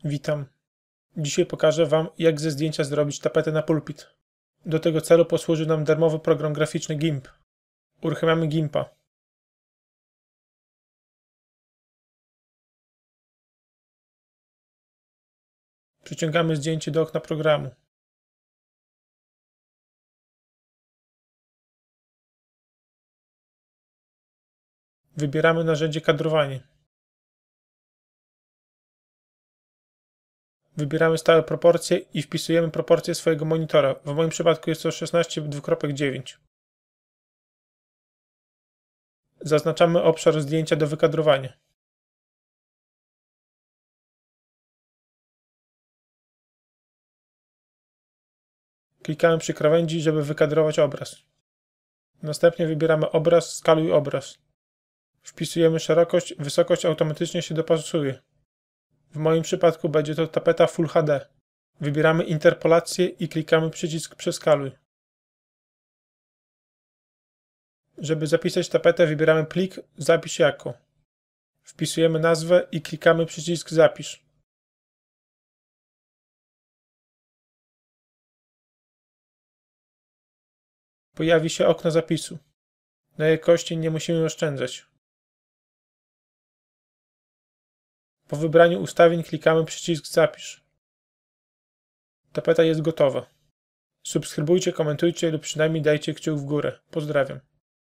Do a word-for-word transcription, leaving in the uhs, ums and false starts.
Witam. Dzisiaj pokażę Wam, jak ze zdjęcia zrobić tapetę na pulpit. Do tego celu posłuży nam darmowy program graficzny GIMP. Uruchamiamy GIMPa. Przyciągamy zdjęcie do okna programu. Wybieramy narzędzie kadrowanie. Wybieramy stałe proporcje i wpisujemy proporcje swojego monitora. W moim przypadku jest to szesnaście na dziewięć. Zaznaczamy obszar zdjęcia do wykadrowania. Klikamy przy krawędzi, żeby wykadrować obraz. Następnie wybieramy obraz, skaluj obraz. Wpisujemy szerokość, wysokość automatycznie się dopasuje. W moim przypadku będzie to tapeta Full H D. Wybieramy interpolację i klikamy przycisk Przeskaluj. Żeby zapisać tapetę, wybieramy plik Zapisz jako. Wpisujemy nazwę i klikamy przycisk Zapisz. Pojawi się okno zapisu. Na jakości nie musimy oszczędzać. Po wybraniu ustawień klikamy przycisk Zapisz. Tapeta jest gotowa. Subskrybujcie, komentujcie lub przynajmniej dajcie kciuk w górę. Pozdrawiam.